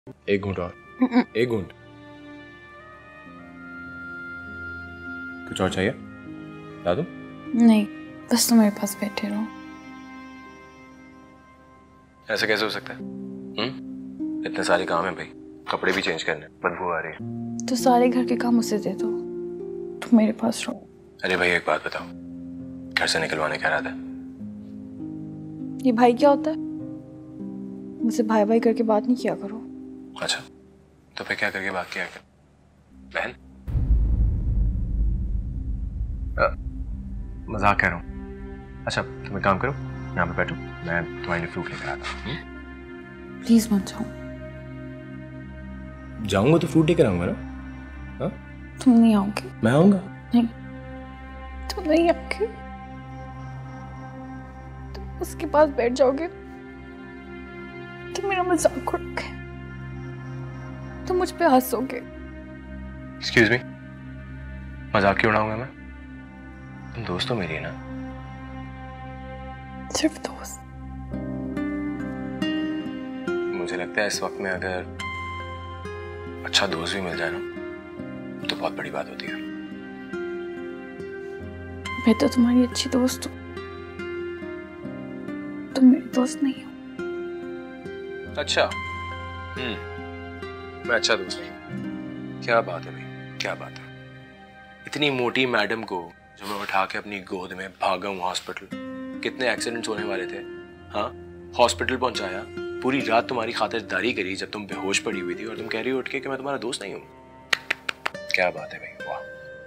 एक घूंट और, एक घूंट। कुछ और चाहिए? ला दूं? नहीं, बस तुम मेरे पास बैठे रहो। ऐसा कैसे हो सकता है? इतने सारे काम है भाई, कपड़े भी चेंज करने, बदबू आ रही है। तो सारे घर के काम उसे दे दो, तुम मेरे पास रहो। अरे भाई एक बात बताओ, घर से निकलवाने क्या इरादा है? ये भाई क्या होता है? मुझसे भाई भाई करके बात नहीं किया करो। अच्छा, तो फिर क्या करके बात किया कर? बहन? मजाक कह रहा हूँ। अच्छा तुम एक काम करो, यहाँ पे बैठो, मैं तुम्हारे लिए फ्रूट लेकर आता हूँ। प्लीज मत जाओ। जाऊंगा तो फ्रूट लेकर आऊंगा ना। हाँ? तुम नहीं आओगे। मैं आऊंगा। नहीं, तुम नहीं आओगे। तुम उसके पास बैठ जाओगे, तुम मेरा मजाक उड़ाओगे, तुम मुझ पे हंसोगे। एक्सक्यूज मी, मजाक क्यों उड़ाऊंगा मैं? तुम दोस्त हो मेरी ना। सिर्फ दोस्त। मुझे लगता है इस वक्त में अगर अच्छा दोस्त भी मिल जाए ना तो बहुत बड़ी बात होती है। मैं तो तुम्हारी अच्छी दोस्त हूँ, तुम मेरी दोस्त नहीं हो। अच्छा, मैं अच्छा दोस्त नहीं। क्या बात है भाई, क्या बात है। इतनी मोटी मैडम को जो मैं उठा के अपनी गोद में भागा हूँ हॉस्पिटल, कितने एक्सीडेंट्स होने वाले थे, हाँ, हॉस्पिटल पहुंचाया, पूरी रात तुम्हारी खातिरदारी करी जब तुम बेहोश पड़ी हुई थी, और तुम कह रही हो उठ के कि मैं तुम्हारा दोस्त नहीं हूँ। क्या बात है भाई, वाह।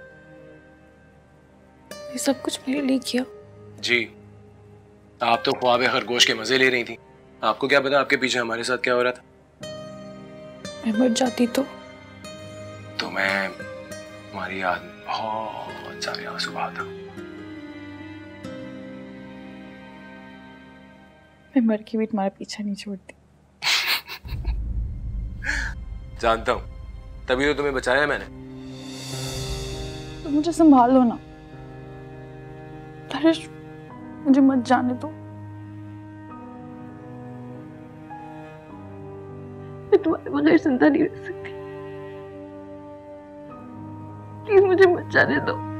ये सब कुछ मेरे लिए किया? जी, आप तो ख्वाब खरगोश के मजे ले रही थी, आपको क्या पता आपके पीछे हमारे साथ क्या हो रहा था। मैं मर जाती तो मैं तुम्हारी याद में बहुत सारे आंसू बहाता। मैं मर के भी तुम्हारा पीछा नहीं छोड़ती। जानता हूं, तभी तो तुम्हें बचाया मैंने। तो मुझे संभाल लो ना हरीश, मुझे मत जाने दो। मैं तुम्हारे बगैर जिंदा नहीं रह सकती, प्लीज मुझे मत जाने दो।